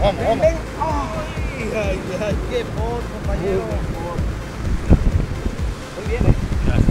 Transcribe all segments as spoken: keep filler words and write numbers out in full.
vamos, vamos. Ay, ay, ay, qué por, compañero. Muy bien, ¿eh? Gracias.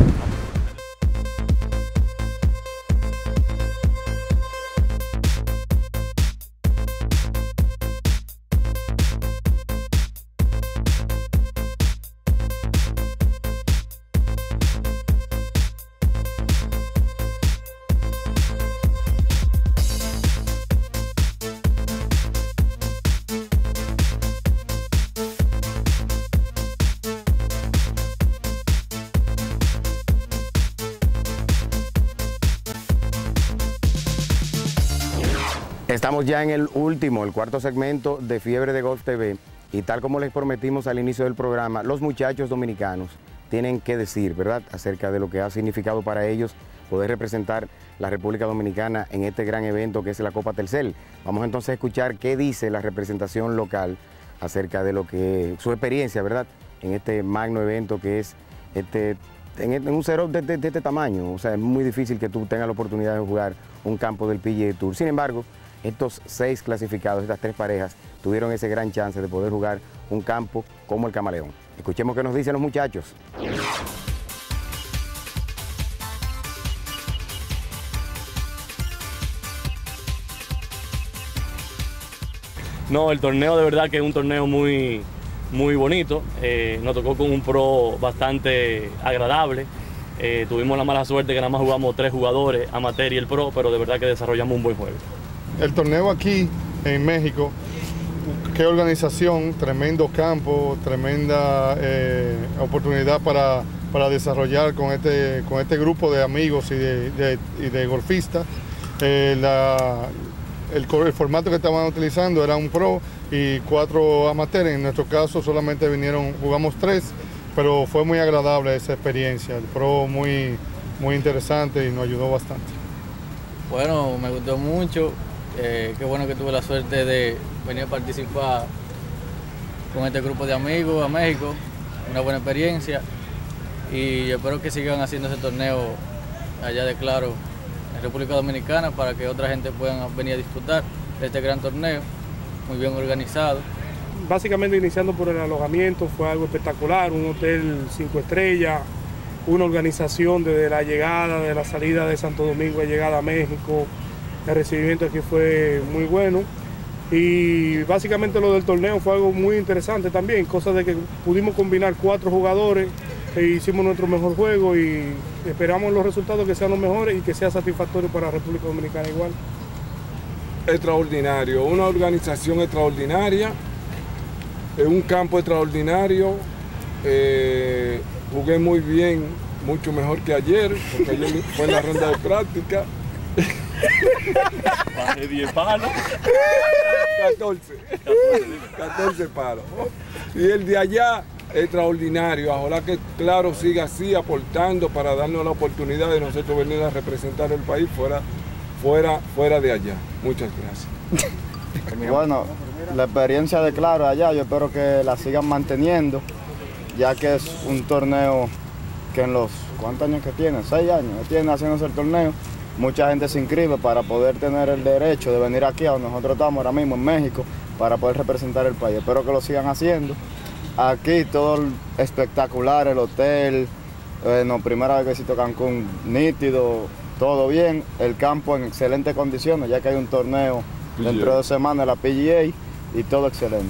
Estamos ya en el último, el cuarto segmento de Fiebre de Golf T V y tal como les prometimos al inicio del programa, los muchachos dominicanos tienen que decir, ¿verdad?, acerca de lo que ha significado para ellos poder representar la República Dominicana en este gran evento que es la Copa Telcel. Vamos entonces a escuchar qué dice la representación local acerca de lo que, su experiencia, ¿verdad?, en este magno evento que es este, en, en un setup de, de, de este tamaño. O sea, es muy difícil que tú tengas la oportunidad de jugar un campo del P G A Tour. Sin embargo, estos seis clasificados, estas tres parejas, tuvieron ese gran chance de poder jugar un campo como el Camaleón. Escuchemos qué nos dicen los muchachos. No, el torneo de verdad que es un torneo muy, muy bonito. Eh, nos tocó con un pro bastante agradable. Eh, tuvimos la mala suerte que nada más jugamos tres jugadores, amateur y el pro, pero de verdad que desarrollamos un buen juego. El torneo aquí en México, qué organización, tremendo campo, tremenda eh, oportunidad para, para desarrollar con este, con este grupo de amigos y de, de, y de golfistas. Eh, la, el, el formato que estaban utilizando era un pro y cuatro amateurs. En nuestro caso solamente vinieron, jugamos tres, pero fue muy agradable esa experiencia. El pro muy, muy interesante y nos ayudó bastante. Bueno, me gustó mucho. Eh, qué bueno que tuve la suerte de venir a participar con este grupo de amigos a México, una buena experiencia y espero que sigan haciendo ese torneo allá de Claro en República Dominicana para que otra gente pueda venir a disfrutar de este gran torneo, muy bien organizado. Básicamente iniciando por el alojamiento fue algo espectacular, un hotel cinco estrellas, una organización desde la llegada, de la salida de Santo Domingo, de llegada a México. El recibimiento aquí fue muy bueno y básicamente lo del torneo fue algo muy interesante también, cosa de que pudimos combinar cuatro jugadores e hicimos nuestro mejor juego y esperamos los resultados que sean los mejores y que sea satisfactorio para la República Dominicana igual. Extraordinario, una organización extraordinaria, un campo extraordinario, eh, jugué muy bien, mucho mejor que ayer, porque ayer fue en la ronda de práctica. Bajé diez palos. catorce. catorce palos. Y el de allá, extraordinario. Ojalá que Claro siga así aportando para darnos la oportunidad de nosotros venir a representar el país fuera, fuera, fuera de allá. Muchas gracias. Bueno, la experiencia de Claro allá, yo espero que la sigan manteniendo, ya que es un torneo que en los, ¿cuántos años que tiene? Seis años que tiene haciéndose el torneo. Mucha gente se inscribe para poder tener el derecho de venir aquí a donde nosotros estamos ahora mismo en México para poder representar el país. Espero que lo sigan haciendo. Aquí todo espectacular, el hotel, bueno, primera vez que visito Cancún, nítido, todo bien. El campo en excelentes condiciones, ya que hay un torneo dentro de dos semanas, la P G A, y todo excelente.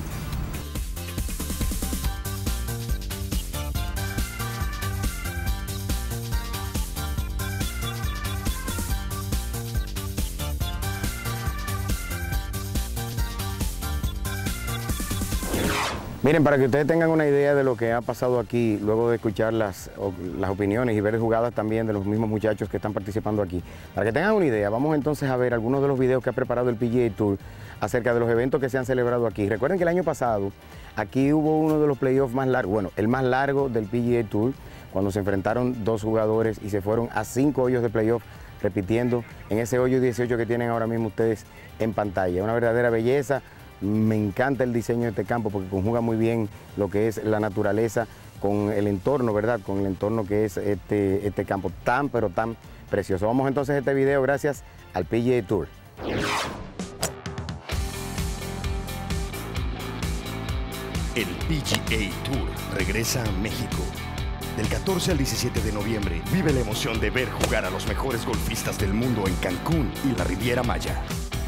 Miren, para que ustedes tengan una idea de lo que ha pasado aquí, luego de escuchar las, las opiniones y ver jugadas también de los mismos muchachos que están participando aquí. Para que tengan una idea, vamos entonces a ver algunos de los videos que ha preparado el P G A Tour acerca de los eventos que se han celebrado aquí. Recuerden que el año pasado aquí hubo uno de los playoffs más largos, bueno, el más largo del P G A Tour, cuando se enfrentaron dos jugadores y se fueron a cinco hoyos de playoff, repitiendo en ese hoyo dieciocho que tienen ahora mismo ustedes en pantalla. Una verdadera belleza. Me encanta el diseño de este campo porque conjuga muy bien lo que es la naturaleza con el entorno, ¿verdad? Con el entorno que es este, este campo tan, pero tan precioso. Vamos entonces a este video gracias al P G A Tour. El P G A Tour regresa a México. Del catorce al diecisiete de noviembre, vive la emoción de ver jugar a los mejores golfistas del mundo en Cancún y la Riviera Maya.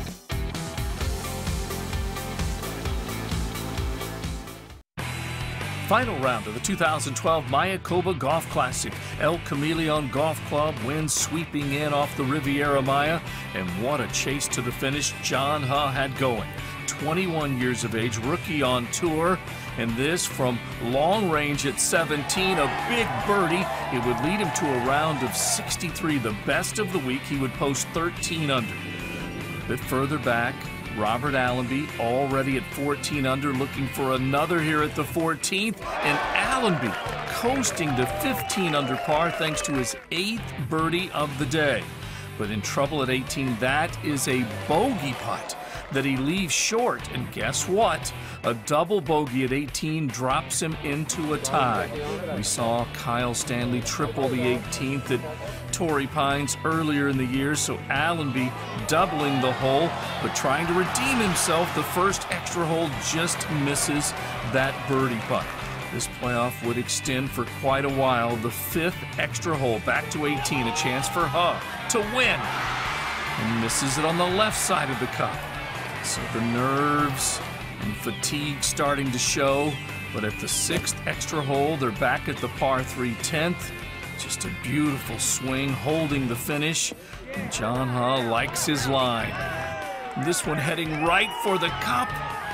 Final round of the two thousand twelve Mayakoba Golf Classic. El Chameleon Golf Club wins sweeping in off the Riviera Maya, and what a chase to the finish John Huh had going. twenty-one years of age, rookie on tour, and this from long range at seventeen, a big birdie. It would lead him to a round of sixty-three, the best of the week. He would post thirteen under. A bit further back, Robert Allenby already at fourteen under, looking for another here at the fourteenth, and Allenby coasting to fifteen under par thanks to his eighth birdie of the day. But in trouble at eighteen, that is a bogey putt that he leaves short, and guess what? A double bogey at eighteen drops him into a tie. We saw Kyle Stanley triple the eighteenth at Torrey Pines earlier in the year, so Allenby doubling the hole, but trying to redeem himself. The first extra hole just misses that birdie putt. This playoff would extend for quite a while. The fifth extra hole, back to eighteen, a chance for Huh to win, and misses it on the left side of the cup. So the nerves and fatigue starting to show, but at the sixth extra hole, they're back at the par three tenth. Just a beautiful swing, holding the finish, and John Huh likes his line. This one heading right for the cup,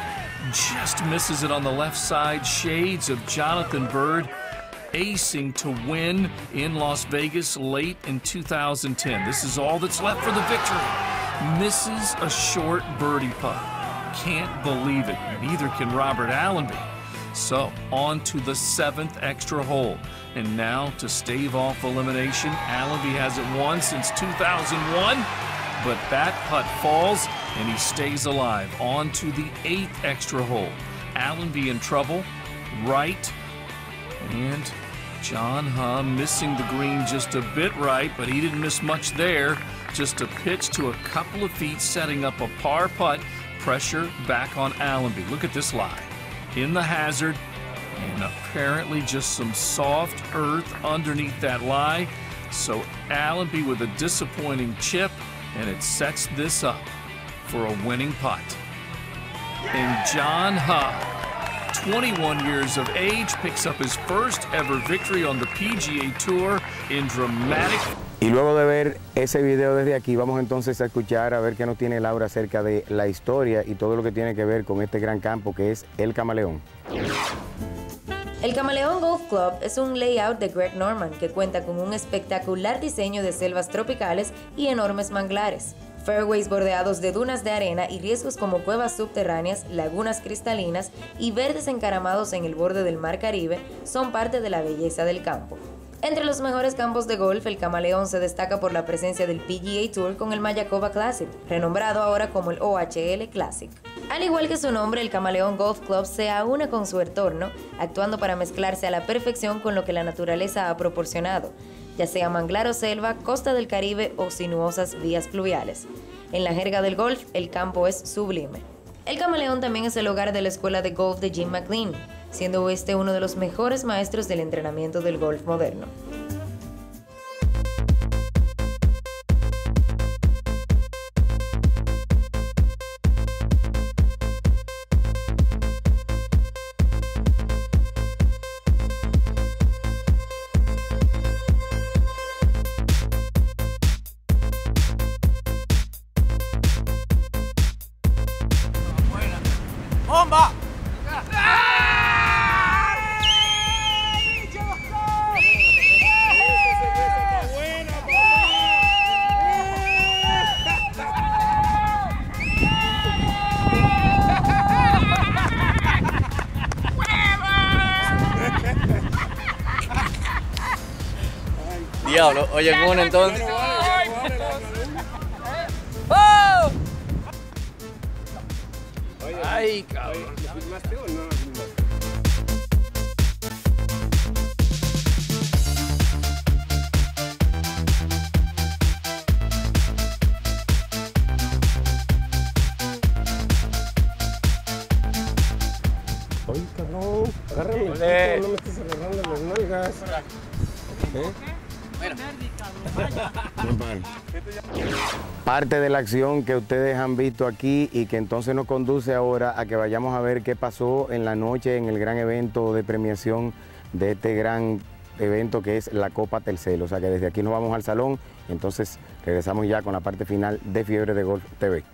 just misses it on the left side. Shades of Jonathan Bird, acing to win in Las Vegas late in two thousand ten. This is all that's left for the victory. Misses a short birdie putt. Can't believe it. Neither can Robert Allenby. So, on to the seventh extra hole. And now, to stave off elimination, Allenby hasn't won since two thousand one, but that putt falls, and he stays alive. On to the eighth extra hole. Allenby in trouble, right, and John Huh missing the green just a bit right, but he didn't miss much there. Just a pitch to a couple of feet, setting up a par putt. Pressure back on Allenby. Look at this lie. In the hazard, and apparently just some soft earth underneath that lie. So Allenby with a disappointing chip, and it sets this up for a winning putt. And John Huh, twenty-one years of age, picks up his first ever victory on the P G A Tour in dramatic. Y luego de ver ese video desde aquí, vamos entonces a escuchar a ver qué nos tiene Laura acerca de la historia y todo lo que tiene que ver con este gran campo que es El Camaleón. El Camaleón Golf Club es un layout de Greg Norman que cuenta con un espectacular diseño de selvas tropicales y enormes manglares, fairways bordeados de dunas de arena y riesgos como cuevas subterráneas, lagunas cristalinas y verdes encaramados en el borde del Mar Caribe son parte de la belleza del campo. Entre los mejores campos de golf, el Camaleón se destaca por la presencia del P G A Tour con el Mayakoba Classic, renombrado ahora como el O H L Classic. Al igual que su nombre, el Camaleón Golf Club se aúna con su entorno, actuando para mezclarse a la perfección con lo que la naturaleza ha proporcionado, ya sea manglar o selva, costa del Caribe o sinuosas vías fluviales. En la jerga del golf, el campo es sublime. El Camaleón también es el hogar de la escuela de golf de Jim McLean, siendo este uno de los mejores maestros del entrenamiento del golf moderno. ¡Bomba! Diablo, oye, bueno, entonces. ¡Oh! Ay, cabrón. Ay, cabrón. agarrando las nalgas. ¿Eh? Parte de la acción que ustedes han visto aquí y que entonces nos conduce ahora a que vayamos a ver qué pasó en la noche en el gran evento de premiación de este gran evento que es la Copa Telcel. O sea que desde aquí nos vamos al salón y entonces regresamos ya con la parte final de Fiebre de Golf T V.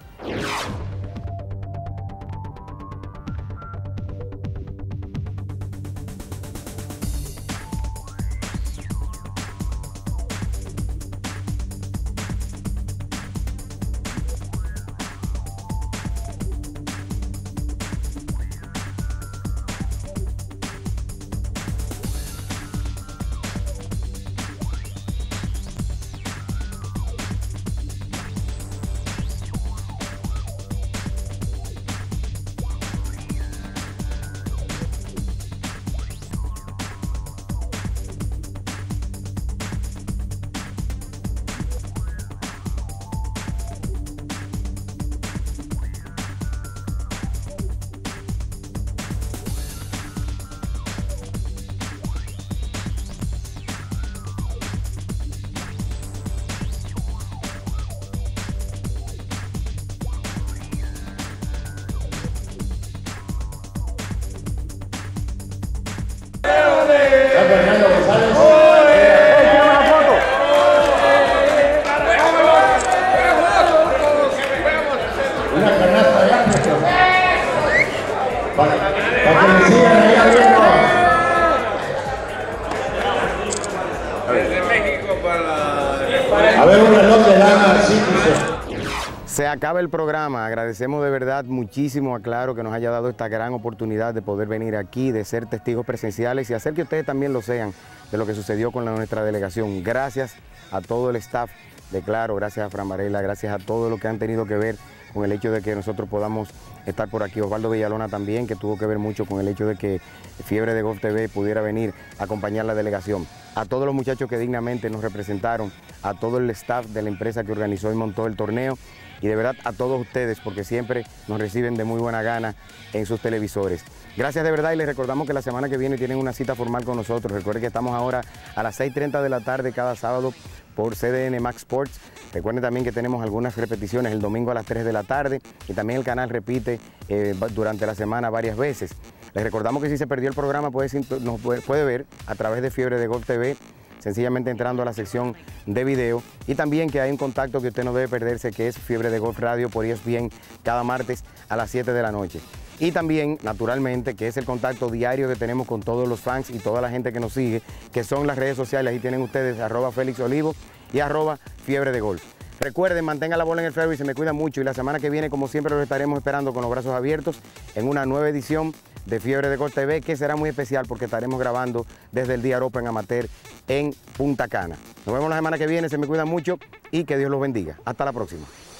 Se acaba el programa, agradecemos de verdad muchísimo a Claro que nos haya dado esta gran oportunidad de poder venir aquí, de ser testigos presenciales y hacer que ustedes también lo sean de lo que sucedió con la, nuestra delegación. Gracias a todo el staff de Claro, gracias a Fran Varela, gracias a todo lo que han tenido que ver con el hecho de que nosotros podamos estar por aquí. Osvaldo Villalona también, que tuvo que ver mucho con el hecho de que Fiebre de Golf T V pudiera venir a acompañar la delegación. A todos los muchachos que dignamente nos representaron, a todo el staff de la empresa que organizó y montó el torneo, y de verdad a todos ustedes, porque siempre nos reciben de muy buena gana en sus televisores. Gracias de verdad y les recordamos que la semana que viene tienen una cita formal con nosotros. Recuerden que estamos ahora a las seis y treinta de la tarde cada sábado por C D N Max Sports. Recuerden también que tenemos algunas repeticiones el domingo a las tres de la tarde y también el canal repite eh, durante la semana varias veces. Les recordamos que si se perdió el programa puede, nos puede, puede ver a través de Fiebre de Golf T V, sencillamente entrando a la sección de video, y también que hay un contacto que usted no debe perderse, que es Fiebre de Golf Radio por E S P N cada martes a las siete de la noche. Y también, naturalmente, que es el contacto diario que tenemos con todos los fans y toda la gente que nos sigue, que son las redes sociales. Ahí tienen ustedes arroba Félix Olivo y arroba Fiebre de Golf. Recuerden, mantengan la bola en el fairway y se me cuida mucho. Y la semana que viene, como siempre, los estaremos esperando con los brazos abiertos en una nueva edición de Fiebre de Golf T V, que será muy especial porque estaremos grabando desde el D R Open Amateur en Punta Cana. Nos vemos la semana que viene, se me cuidan mucho y que Dios los bendiga. Hasta la próxima.